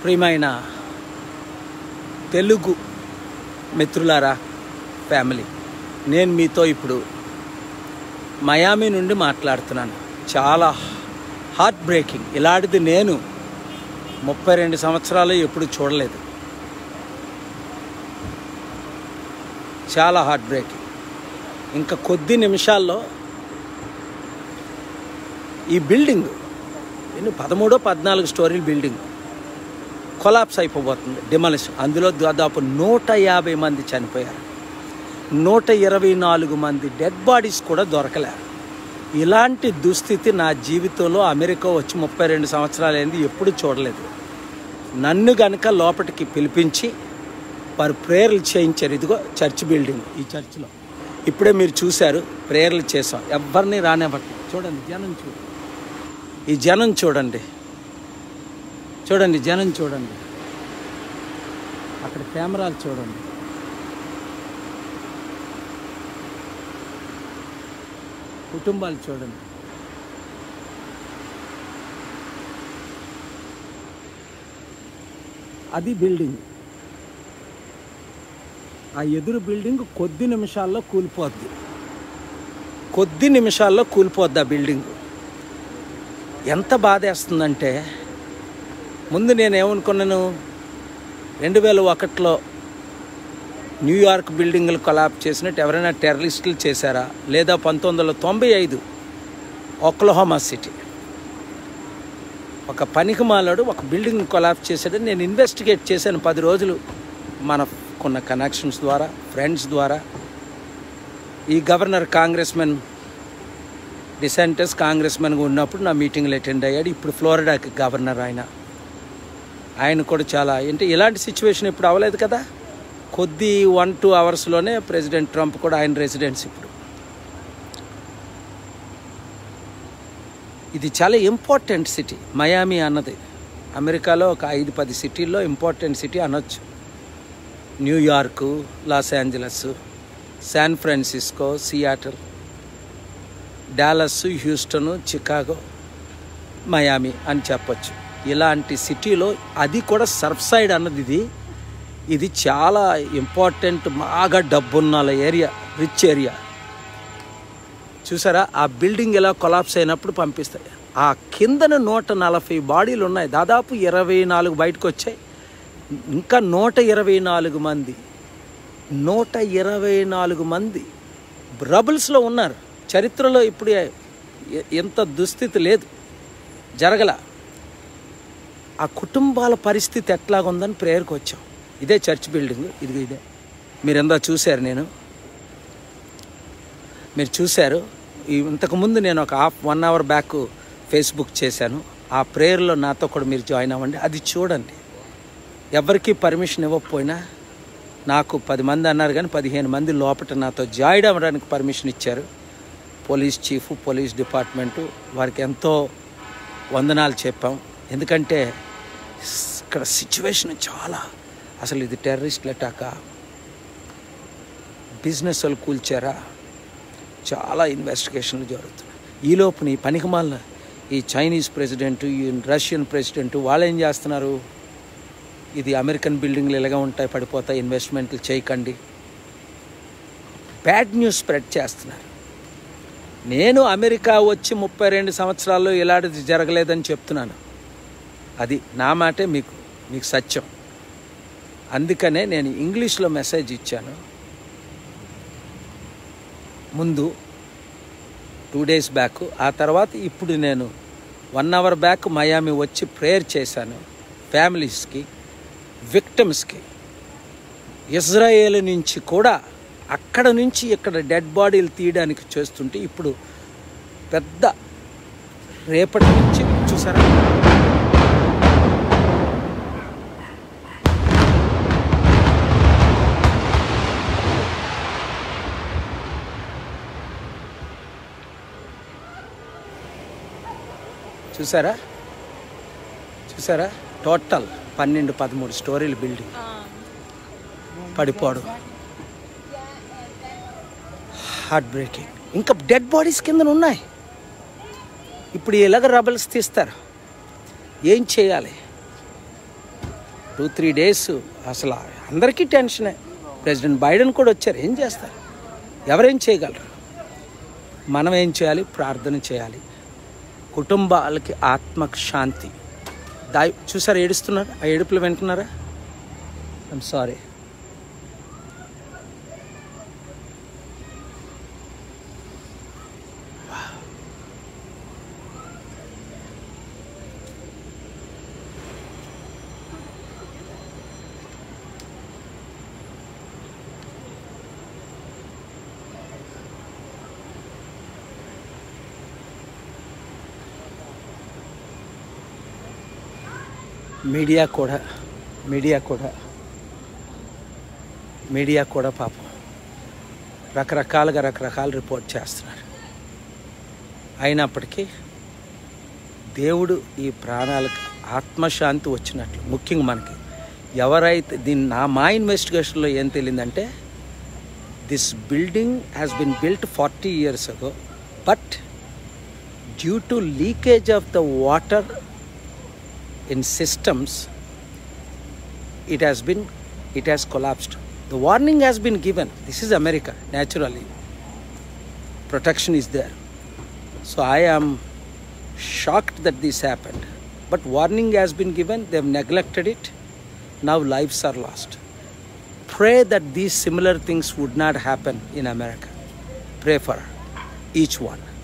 ప్రియమైన తెలుగు మిత్రులారా, ఫ్యామిలీ, నేను మీతో ఇప్పుడు మయామి నుండి మాట్లాడుతున్నాను. చాలా హార్ట్ బ్రేకింగ్. ఇలాంటిది నేను 32 సంవత్సరాలు ఎప్పుడు చూడలేదు. చాలా హార్ట్ బ్రేకింగ్. ఇంకా కొద్ది నిమిషాల్లో ఈ బిల్డింగ్ 13-14 స్టోరీల బిల్డింగ్ కొలాప్స్ అయిపోబోతుంది, డిమాలిషన్. అందులో దాదాపు 150 మంది చనిపోయారు. 124 మంది డెడ్ బాడీస్ కూడా దొరకలేరు. ఇలాంటి దుస్థితి నా జీవితంలో అమెరికా వచ్చి 32 సంవత్సరాలు అయింది, ఎప్పుడు చూడలేదు. నన్ను గనక లోపలికి పిలిపించి వారు ప్రేయర్లు చేయించారు. ఇదిగో చర్చ్ బిల్డింగ్. ఈ చర్చ్లో ఇప్పుడే మీరు చూశారు, ప్రేయర్లు చేసాం. ఎవరిని రానివ్వట్లేదు. చూడండి జనం, ఈ జనం చూడండి, జనం చూడండి. అక్కడ కెమెరాలు చూడండి. కుటుంబాలు చూడండి. అది బిల్డింగ్. ఆ ఎదురు బిల్డింగ్ కొద్ది నిమిషాల్లో కూలిపోద్ది. ఆ బిల్డింగ్. ఎంత బాధేస్తుందంటే, ముందు నేనేమనుకున్నాను, 2001లో న్యూయార్క్ బిల్డింగ్లు కొలాప్స్ చేసినట్టు ఎవరైనా టెర్రరిస్టులు చేశారా, లేదా 1995 ఒక్లహోమా సిటీ ఒక పనికిమాలాడు ఒక బిల్డింగ్ కొలాప్స్ చేశాడని నేను ఇన్వెస్టిగేట్ చేశాను 10 రోజులు. మనకున్న కనెక్షన్స్ ద్వారా, ఫ్రెండ్స్ ద్వారా. ఈ గవర్నర్ కాంగ్రెస్మెన్ డిసెంటస్ కాంగ్రెస్మెన్గా ఉన్నప్పుడు నా మీటింగ్లు అటెండ్ అయ్యాడు. ఇప్పుడు ఫ్లోరిడాకి గవర్నర్ ఆయన కూడా చాలా ఇలాంటి సిచ్యువేషన్ ఇప్పుడు అవ్వలేదు కదా. కొద్ది 1-2 అవర్స్లోనే ప్రెసిడెంట్ ట్రంప్ కూడా ఆయన రెసిడెన్స్. ఇప్పుడు ఇది చాలా ఇంపార్టెంట్ సిటీ మయామి అన్నది. అమెరికాలో ఒక 5-10 సిటీల్లో ఇంపార్టెంట్ సిటీ అనొచ్చు. New York, Los Angeles, San Francisco, Seattle, Dallas, Houston, Chicago, Miami అని చెప్పచ్చు. ఇలాంటి సిటీలో అది కూడా సర్ఫ్ సైడ్ అన్నది ఇది చాలా ఇంపార్టెంట్, బాగా డబ్బున్న ఏరియా, రిచ్ ఏరియా. చూసారా, ఆ బిల్డింగ్ ఇలా కొలాప్స్ అయినప్పుడు పంపిస్తాయి. ఆ కిందన 140 బాడీలు ఉన్నాయి. దాదాపు 24 బయటకు వచ్చాయి. ఇంకా 124 మంది రబుల్స్లో ఉన్నారు. చరిత్రలో ఇప్పుడు ఎంత దుస్థితి లేదు, జరగల. ఆ కుటుంబాల పరిస్థితి ఎట్లాగుందని ప్రేయర్కి వచ్చాం. ఇదే చర్చ్ బిల్డింగ్. ఇదే మీరు ఎందా చూశారు. మీరు చూశారు. ఇంతకుముందు నేను ఒక 1 అవర్ బ్యాక్ ఫేస్బుక్ చేశాను. ఆ ప్రేయర్లో నాతో కూడా మీరు జాయిన్ అవ్వండి. అది చూడండి. ఎవరికి పర్మిషన్ ఇవ్వకపోయినా, నాకు 10 మంది అన్నారు కానీ 15 మంది లోపల నాతో జాయిన్ అవ్వడానికి పర్మిషన్ ఇచ్చారు. పోలీస్ చీఫ్, పోలీస్ డిపార్ట్మెంటు, వారికి ఎంతో వందనాలు చెప్పాం. ఎందుకంటే ఇక్కడ సిచ్యువేషన్ చాలా, అసలు ఇది టెర్రరిస్టుల అటాకా, బిజినెస్ వాళ్ళు కూల్చారా, చాలా ఇన్వెస్టిగేషన్లు జరుగుతున్నాయి. ఈలోపుని పనికిమాలిన ఈ చైనీస్ ప్రెసిడెంట్, ఈ రష్యన్ ప్రెసిడెంట్ వాళ్ళు ఏం చేస్తున్నారు, ఇది అమెరికన్ బిల్డింగ్లు ఇలాగా ఉంటాయి, పడిపోతాయి, ఇన్వెస్ట్మెంట్లు చేయకండి, బ్యాడ్ న్యూస్ స్ప్రెడ్ చేస్తున్నారు. నేను అమెరికా వచ్చి 32 సంవత్సరాల్లో ఇలాంటిది జరగలేదని చెప్తున్నాను. అది నా మాటే మీకు సత్యం. అందుకనే నేను ఇంగ్లీష్లో మెసేజ్ ఇచ్చాను ముందు 2 డేస్ బ్యాక్. ఆ తర్వాత ఇప్పుడు నేను 1 అవర్ బ్యాక్ మయామి వచ్చి ప్రేయర్ చేశాను ఫ్యామిలీస్కి, విక్టిమ్స్కి. ఇజ్రాయేల్ నుంచి కూడా అక్కడ నుంచి ఇక్కడ డెడ్ బాడీలు తీయడానికి చేస్తుంటే ఇప్పుడు పెద్ద రేపటి నుంచి చూసారా, చూసారా టోటల్ 12-13 స్టోరీల బిల్డింగ్ పడిపోవడం. Heart breaking. ఇంకా డెడ్ బాడీస్ కింద ఉన్నాయి. ఇప్పుడు ఎలాగ రబల్స్ తీస్తారు, ఏం చేయాలి? 2-3 డేస్ అసలు అందరికీ టెన్షనే. ప్రెసిడెంట్ బైడెన్ కూడా వచ్చారు. ఏం చేస్తారు? ఎవరేం చేయగలరు? మనం ఏం చేయాలి? ప్రార్థన చేయాలి. కుటుంబాలకి ఆత్మకు శాంతి. చూసారా ఏడుస్తున్నారు? ఆ ఏడుపులు వింటున్నారా? I'm sorry. మీడియా కూడా పాపం రకరకాల రిపోర్ట్ చేస్తున్నారు. అయినప్పటికీ దేవుడు ఈ ప్రాణాలకు ఆత్మశాంతి వచ్చినట్లు, ముఖ్యంగా మనకి ఎవరైతే మా ఇన్వెస్టిగేషన్లో ఏం తెలియదంటే, this building has been built 40 years ago, but due to leakage of the water in systems, it has collapsed. The warning has been given. This is America. Naturally, protection is there. So I am shocked that this happened. But warning has been given. They have neglected it. Now lives are lost. Pray that these similar things would not happen in America. Pray for each one.